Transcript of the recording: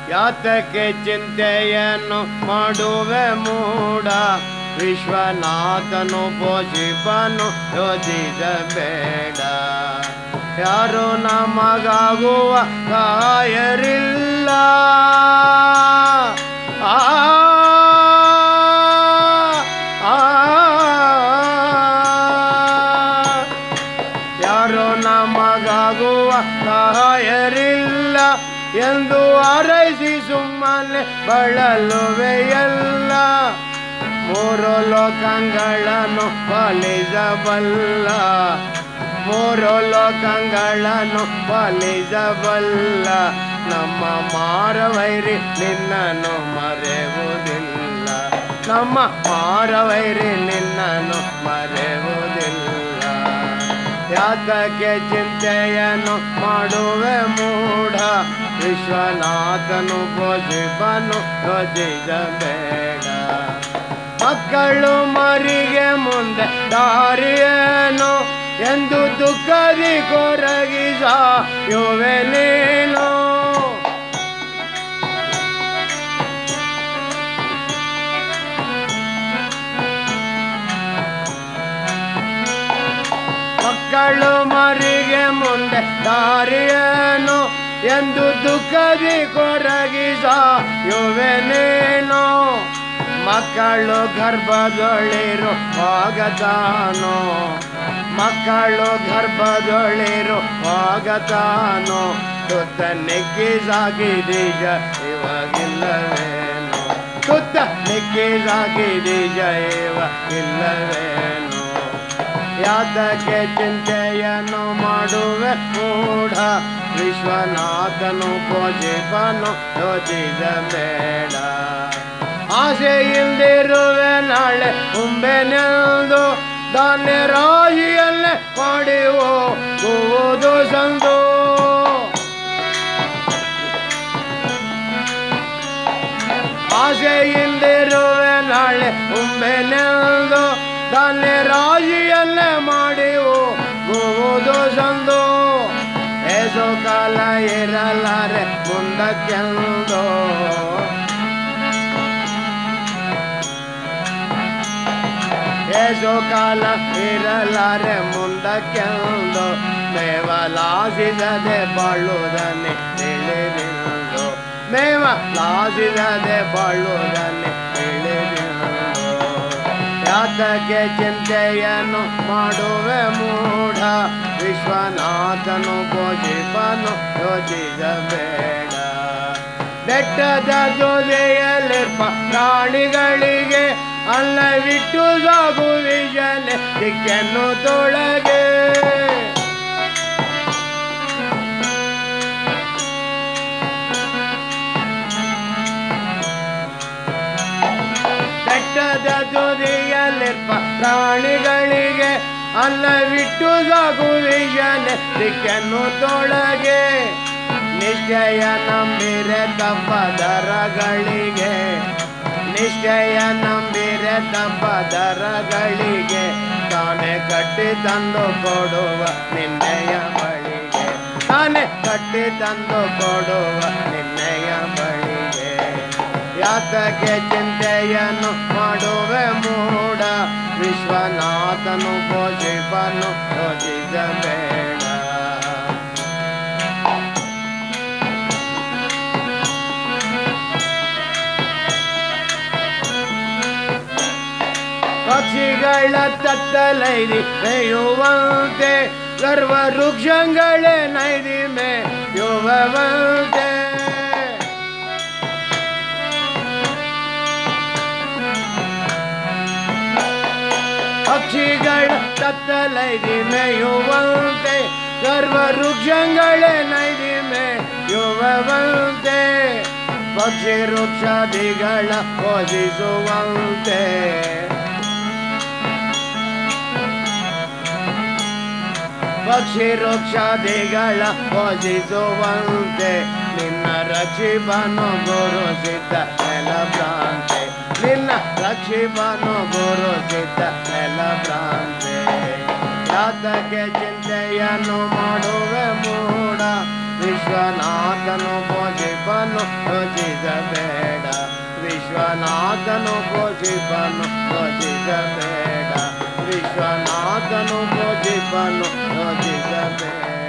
ಯಾತಕ್ಕೆ ಚಿಂತೆಯನ್ನು ಮಾಡುವೆ ಮೂಢ, ವಿಶ್ವನಾಥನು ಪೋಷಿಪನು ಯೋಚಿಸಬೇಡ. ಯಾರು ನಮಗಾಗುವ ಕಾಯರಿಲ್ಲ, ಆ ಯಾರು ನಮಗಾಗುವ ಕಾಯರಿಲ್ಲ ಎಂದು ಹಾರೈಸಿ ಸುಮ್ಮನೆ ಬಳಲುವೆಯಲ್ಲ. ಮೂರು ಲೋಕಗಳನ್ನು ಪಾಲಿಸಬಲ್ಲ, ಮೂರು ಲೋಕಗಳನ್ನು ಪಾಲಿಸಬಲ್ಲ. ನಮ್ಮ ಮಾರವೈರಿ ನಿನ್ನನ್ನು ಮರೆಯುವುದಿಲ್ಲ, ನಮ್ಮ ಮಾರವೈರಿ ನಿನ್ನನ್ನು ಮರೆಯುವುದಿಲ್ಲ. ಯಾತಕ್ಕೆ ಚಿಂತೆಯನ್ನು ಮಾಡುವೆ ಮೂಢ, ವಿಶ್ವನಾಥನು ಪೋಷಿಪನು ಯೋಚಿಸಬೇಡ. ಮಕ್ಕಳು ಮರಿಗೆ ಮುಂದೆ ದಾರಿಯೇನು ಎಂದು ದುಃಖದಿ ಕೊರಗಿಸಾಯುವೆ ನೀನು. ಮಕ್ಕಳು ಮರಿಗೆ ಮುಂದೆ ದಾರಿಯೇನು ಎಂದು ದುಃಖದಿ ಕೊರಗಿಸಾಯುವೆ ನೀನು. ಮಕ್ಕಳು ಗರ್ಭದೊಳಿರುವಾಗತಾನೋ, ಮಕ್ಕಳು ಗರ್ಭದೊಳಿರುವಾಗತಾನೋ, ತುತ್ತ ನೆಕ್ಕಿಸಾಗಿದೀಜ ಇವಾಗಿಲ್ಲವೇನು, ತುತ್ತ ನೆಕ್ಕಿಸಾಗಿದೀಜ ಇವಾಗಿಲ್ಲವೇನು. ಯಾತಕ್ಕೆ ಚಿಂತೆಯನ್ನು ಮಾಡುವೆ ಮೂಢ, ವಿಶ್ವನಾಥನು ಪೋಷಿಪನು ಯೋಚಿಸಬೇಡ. ಆಸೆ ಇಲ್ದಿರುವೆ ನಾಳೆ ಉಂಬೆನೆಂದು, ಧಾನ್ಯ ರಾಶಿಯಲ್ಲೇ ಮಾಡಿ ಹೋಗುವುದು ಸಂದು. ಆಸೆ ಇಲ್ದಿರುವೆ ನಾಳೆ ಉಂಬೆನೆಂದು, ಧಾನ್ಯ ರಾಶಿಯಲ್ಲೇ ಮಾಡಿ ಹೋಗುವುದು ಸಂದು. ಏಸು ಕಾಲ ಇರಲಾರೆ ಮುಂದಕ್ಕೆಂದು, ಏಸು ಕಾಲ ಇರಲಾರೆ ಮುಂದಕ್ಕೆಂದು. ಮೇವಲಾಸಿಸದೆ ಬಾಳುವುದನ್ನೇ ತಿಳಿದಿರುವುದು, ಮೇವಲಾಸಿಸದೆ ಬಾಳುವುದನ್ನೇ ತಿಳಿದಿರುವುದು. ಯಾತಕ್ಕೆ ಚಿಂತೆಯನ್ನು ಮಾಡುವೆ ಮೂಢ, ವಿಶ್ವನಾಥನು ಪೋಷಿಪನು ಯೋಚಿಸಬೇಡ. ಬೆಟ್ಟದ ಜೊತೆಯಲ್ಲಿರ್ಪ ಪ್ರಾಣಿಗಳಿಗೆ ಅಲ್ಲವಿಟ್ಟು ಸಾಗುವಿಜಲೆ ದಿಕ್ಕನ್ನು ತೊಳಗೆ. ಬೆಟ್ಟದ ಜೊತೆಯಲ್ಲಿರ್ಪ ಪ್ರಾಣಿಗಳಿಗೆ ಅಲ್ಲವಿಟ್ಟು ಸಾಗುವಿಜಲೆ ದಿಕ್ಕನ್ನು ತೊಳಗೆ. ನಿಶ್ಚಯ ನಂಬಿರೆ ತಪ್ಪದರಗಳಿಗೆ, ನಿಶ್ಚಯ ನಂಬಿರೆ ತಪ್ಪದರಗಳಿಗೆ, ತಾನೇ ಕಟ್ಟಿ ತಂದು ಕೊಡುವ ನಿನ್ನೆಯ ಬಳಿಗೆ, ತಾನೇ ಕಟ್ಟಿ ತಂದು ಕೊಡುವ ನಿನ್ನೆಯ ಬಳಿಗೆ. ಯಾತಕ್ಕೆ ಚಿಂತೆಯನ್ನು ಮಾಡುವೆ ಮೂಢ, ವಿಶ್ವನಾಥನು ಪೋಷಿಪನು ಯೋಚಿಸಬೇಡ. ಪಕ್ಷಿಗಳ ತತ್ತಲೈದಿ ಮೇಯುವಂತೆ, ಗರ್ವ ವೃಕ್ಷಗಳೇ ನೈದಿ ಮೇಯುವಂತೆ. ಪಕ್ಷಿಗಳ ತತ್ತಲೈದಿ ಮೇಯುವಂತೆ, ಗರ್ವ ವೃಕ್ಷಗಳೇ ನೈದಿ ಮೇಯುವಂತೆ. ಪಕ್ಷಿ ವೃಕ್ಷಾದಿಗಳ ಪೋಷಿಸುವಂತೆ, ಪಕ್ಷಿ ವೃಕ್ಷಾದಿಗಳ ಪೋಷಿಸುವಂತೆ. ನಿನ್ನ ರಕ್ಷಿಪನು ಗುರು ಸಿದ್ಧ ನೆಲಭ್ರಾಂತೆ, ನಿನ್ನ ರಕ್ಷಿಪನು ಗುರು ಸಿದ್ಧ ನೆಲಭ್ರಾಂತೆ. ಯಾತಕ್ಕೆ ಚಿಂತೆಯನ್ನು ಮಾಡುವೆ ಮೂಢ, ವಿಶ್ವನಾಥನು ಪೋಷಿಪ ಪೋಷಿಪನು ಯೋಚಿಸಬೇಡ ವಿಶ್ವನಾಥನು ಪೋಷಿಪನು ಯೋಚಿಸಬೇಡ ವಿಶ್ವನಾಥನು ಪೋಷಿಪನು ಯೋಚಿಸಬೇಡ